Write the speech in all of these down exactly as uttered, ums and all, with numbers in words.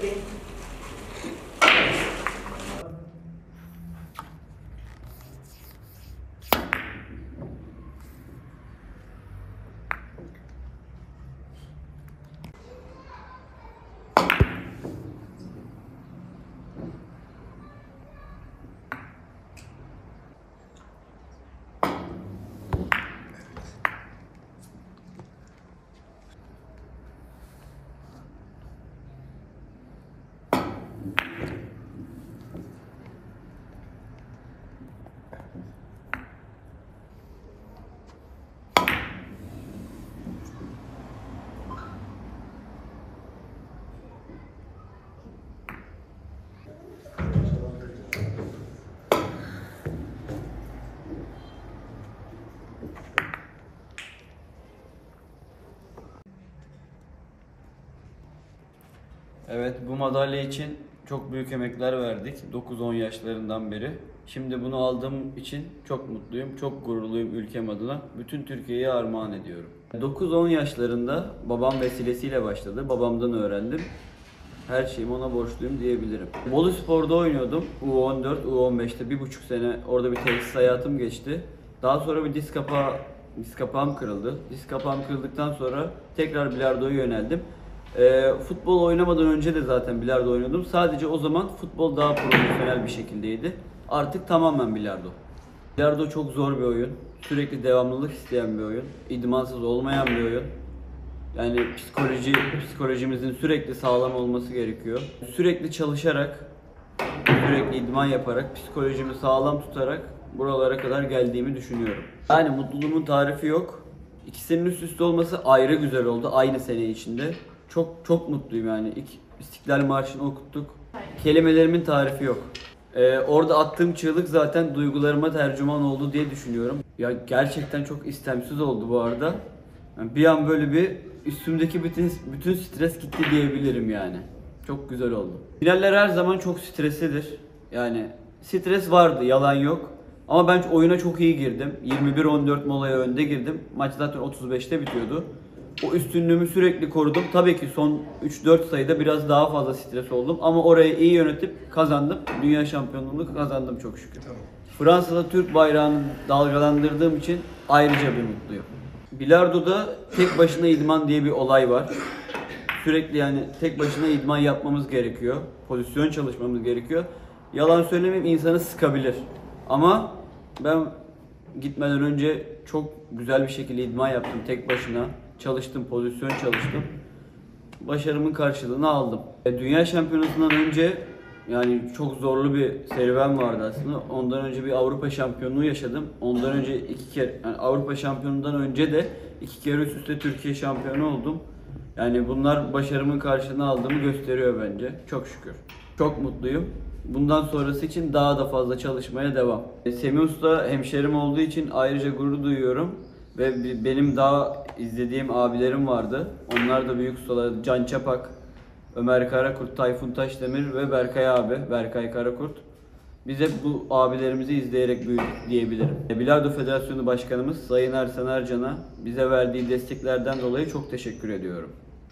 Evet, bu madalya için çok büyük emekler verdik dokuz on yaşlarından beri. Şimdi bunu aldığım için çok mutluyum, çok gururluyum ülkem adına. Bütün Türkiye'ye armağan ediyorum. dokuz on yaşlarında babam vesilesiyle başladı. Babamdan öğrendim. Her şeyimi ona borçluyum diyebilirim. Boluspor'da oynuyordum. U on dört, U on beşte bir buçuk sene orada bir tesis hayatım geçti. Daha sonra bir diz kapağı, diz kapağım kırıldı. Diz kapağım kırıldıktan sonra tekrar bilardoya yöneldim. E, futbol oynamadan önce de zaten bilardo oynuyordum. Sadece o zaman futbol daha profesyonel bir şekildeydi. Artık tamamen bilardo. Bilardo çok zor bir oyun. Sürekli devamlılık isteyen bir oyun. İdmansız olmayan bir oyun. Yani psikoloji, psikolojimizin sürekli sağlam olması gerekiyor. Sürekli çalışarak, sürekli idman yaparak, psikolojimi sağlam tutarak buralara kadar geldiğimi düşünüyorum. Yani mutluluğumun tarifi yok. İkisinin üst üste olması ayrı güzel oldu aynı sene içinde. Çok çok mutluyum yani. İlk İstiklal Marşı'nı okuttuk. Kelimelerimin tarifi yok. Ee, orada attığım çığlık zaten duygularıma tercüman oldu diye düşünüyorum. Ya gerçekten çok istemsiz oldu bu arada. Yani bir an böyle bir üstümdeki bütün bütün stres gitti diyebilirim yani. Çok güzel oldu. Finaller her zaman çok streslidir. Yani stres vardı, yalan yok. Ama ben oyuna çok iyi girdim. yirmi bir on dört molaya önde girdim. Maç zaten otuz beşte bitiyordu. O üstünlüğümü sürekli korudum. Tabii ki son üç dört sayıda biraz daha fazla stres oldum. Ama orayı iyi yönetip kazandım. Dünya şampiyonluğunu kazandım çok şükür. Tamam. Fransa'da Türk bayrağını dalgalandırdığım için ayrıca bir mutluyum. Bilardo'da tek başına idman diye bir olay var. Sürekli yani tek başına idman yapmamız gerekiyor. Pozisyon çalışmamız gerekiyor. Yalan söylemeyeyim, insanı sıkabilir. Ama ben gitmeden önce çok güzel bir şekilde idman yaptım tek başına. Çalıştım, pozisyon çalıştım. Başarımın karşılığını aldım. Dünya şampiyonasından önce yani çok zorlu bir serüven vardı aslında. Ondan önce bir Avrupa şampiyonluğu yaşadım. Ondan önce iki kere, yani Avrupa şampiyonundan önce de iki kere üst üste Türkiye şampiyonu oldum. Yani bunlar başarımın karşılığını aldığımı gösteriyor bence. Çok şükür. Çok mutluyum. Bundan sonrası için daha da fazla çalışmaya devam. Semih Usta hemşerim olduğu için ayrıca gurur duyuyorum. Ve benim daha izlediğim abilerim vardı. Onlar da büyük ustalar. Can Çapak, Ömer Karakurt, Tayfun Taşdemir ve Berkay abi, Berkay Karakurt. Biz hep bu abilerimizi izleyerek büyüdük diyebilirim. Bilardo Federasyonu Başkanımız Sayın Ersan Ercan'a bize verdiği desteklerden dolayı çok teşekkür ediyorum.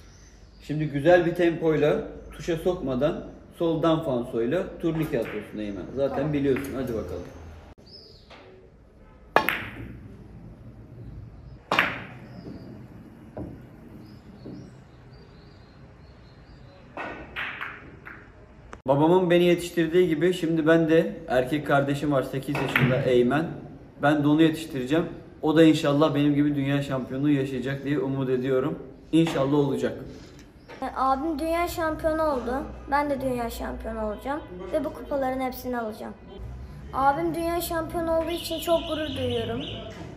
Şimdi güzel bir tempoyla, tuşa sokmadan soldan fansoyla turnike atıyorsun Eymen. Zaten biliyorsun. Hadi bakalım. Babamın beni yetiştirdiği gibi şimdi ben de erkek kardeşim var sekiz yaşında Eymen. Ben de onu yetiştireceğim. O da inşallah benim gibi dünya şampiyonluğu yaşayacak diye umut ediyorum. İnşallah olacak. Abim dünya şampiyonu oldu. Ben de dünya şampiyonu olacağım. Ve bu kupaların hepsini alacağım. Abim dünya şampiyonu olduğu için çok gurur duyuyorum.